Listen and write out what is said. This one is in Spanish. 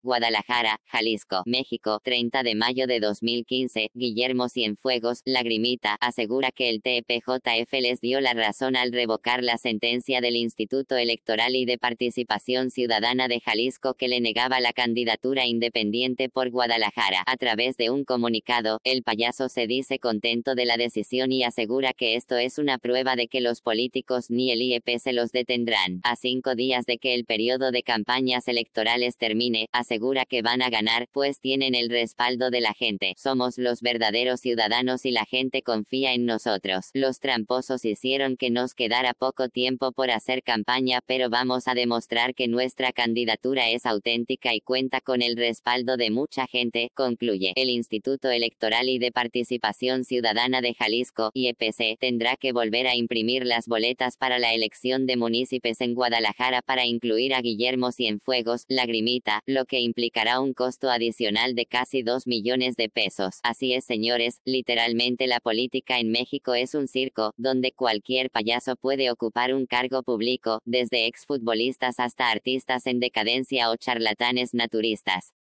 Guadalajara, Jalisco, México, 30 de mayo de 2015, Guillermo Cienfuegos, Lagrimita, asegura que el TPJF les dio la razón al revocar la sentencia del Instituto Electoral y de Participación Ciudadana de Jalisco que le negaba la candidatura independiente por Guadalajara. A través de un comunicado, el payaso se dice contento de la decisión y asegura que esto es una prueba de que los políticos ni el IEP se los detendrán. A 5 días de que el periodo de campañas electorales termine, asegura que van a ganar, pues tienen el respaldo de la gente. Somos los verdaderos ciudadanos y la gente confía en nosotros. Los tramposos hicieron que nos quedara poco tiempo por hacer campaña, pero vamos a demostrar que nuestra candidatura es auténtica y cuenta con el respaldo de mucha gente, concluye. El Instituto Electoral y de Participación Ciudadana de Jalisco, IEPC, tendrá que volver a imprimir las boletas para la elección de municipios en Guadalajara para incluir a Guillermo Cienfuegos, Lagrimita, lo que implicará un costo adicional de casi 2 millones de pesos. Así es, señores, literalmente la política en México es un circo, donde cualquier payaso puede ocupar un cargo público, desde exfutbolistas hasta artistas en decadencia o charlatanes naturistas.